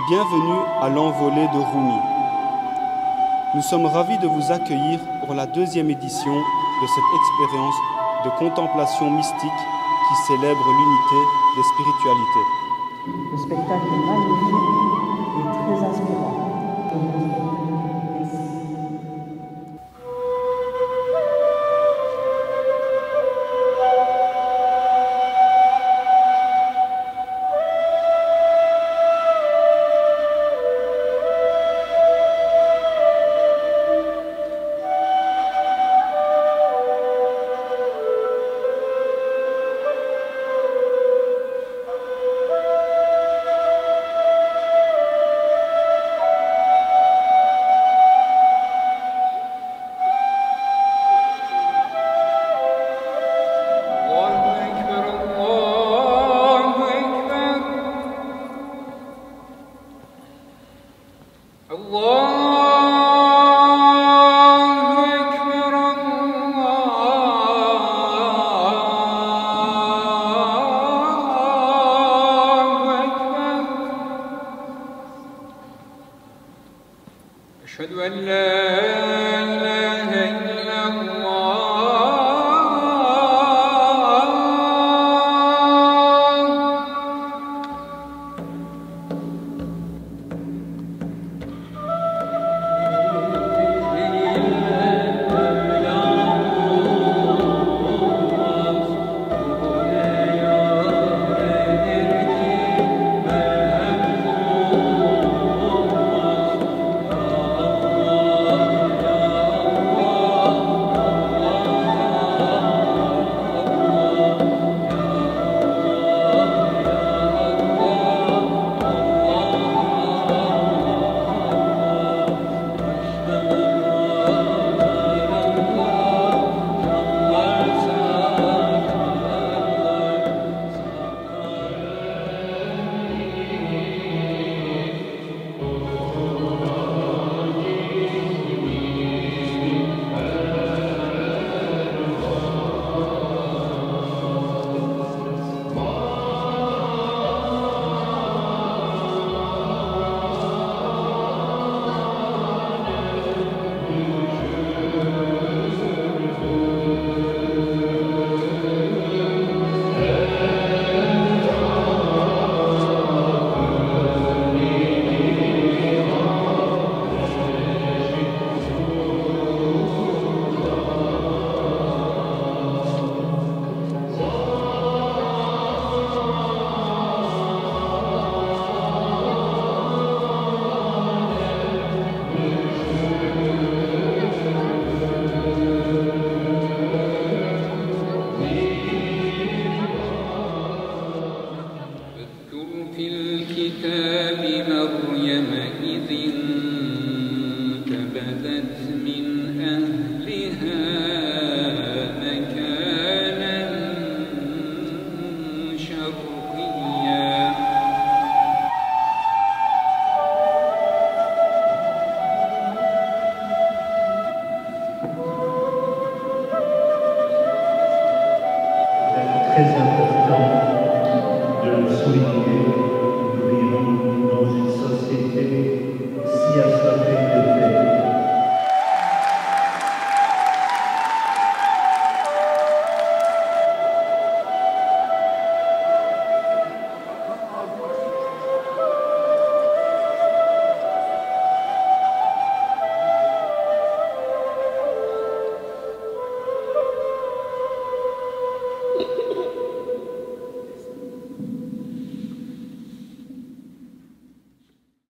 Bienvenue à l'envolée de Rumi. Nous sommes ravis de vous accueillir pour la deuxième édition de cette expérience de contemplation mystique qui célèbre l'unité des spiritualités. Le spectacle est magnifique et très inspirant. أشهد أن لا إله إلا الله في الكتاب مريم إذ انتبذت من أهلها مكانا شرقيا C'est très important de le souligner.